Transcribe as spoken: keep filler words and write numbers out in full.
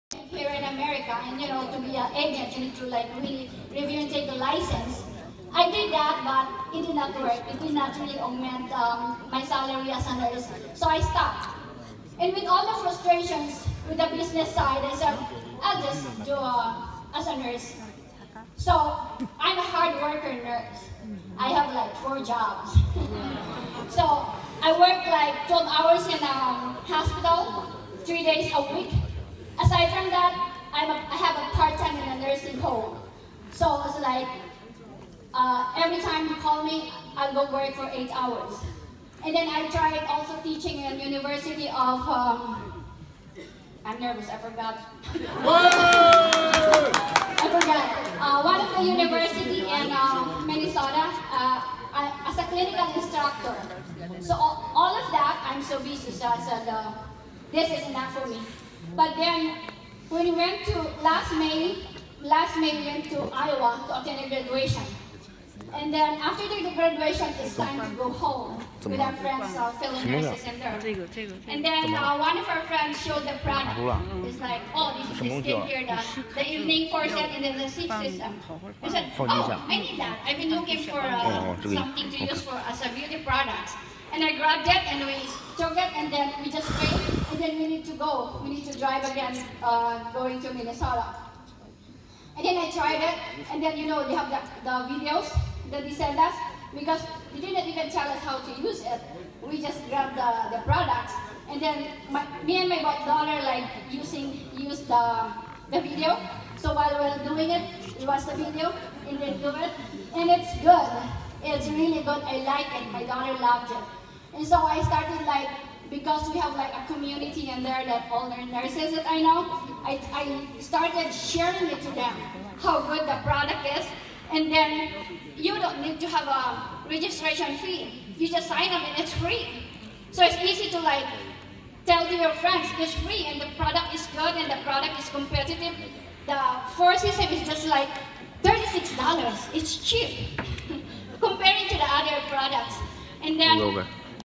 here in America, and you know, to be an agent, you need to like really review and take a license. I did that, but it did not work. It did not really augment um, my salary as a nurse, so I stopped. And with all the frustrations with the business side, I said, I'll just do uh, as a nurse. So I'm a hard worker nurse. I have like four jobs. So I work like twelve hours in a hospital, three days a week. Aside from that, I'm a, I have a part-time in a nursing home. So it's like, uh, every time you call me, I'll go work for eight hours. And then I tried also teaching in University of, um, I'm nervous, I forgot. I forgot. Uh, one of the university in uh, Minnesota, uh, I, as a clinical instructor. So all, all of that, I'm so busy, so I said, uh, this is enough for me. But then, when we went to, last May, last May we went to Iowa to attend a graduation. And then after the graduation, it's time to go home with our friends, uh, fellow nurses and there. And then uh, one of our friends showed the product. It's like, oh, this is the skincare, the, the evening corset and then the sleep system. I said, oh, I need that. I've been looking for uh, something to use for as a beauty product. And I grabbed it and we took it and then we just wait. And then we need to go. We need to drive again, uh, going to Minnesota. And then I tried it, and then you know they have the, the videos that they send us, because they didn't even tell us how to use it. We just grabbed the, the products, and then my, me and my daughter like using use the the video. So while we're doing it, we watch the video and then do it, and it's good. It's really good. I like it. My daughter loved it, and so I started like, because we have like a community in there that all the nurses that I know, I, I started sharing it to them, how good the product is. And then you don't need to have a registration fee. You just sign up and it's free. So it's easy to like tell to your friends it's free and the product is good and the product is competitive. The four system is just like thirty-six dollars. It's cheap comparing to the other products. And then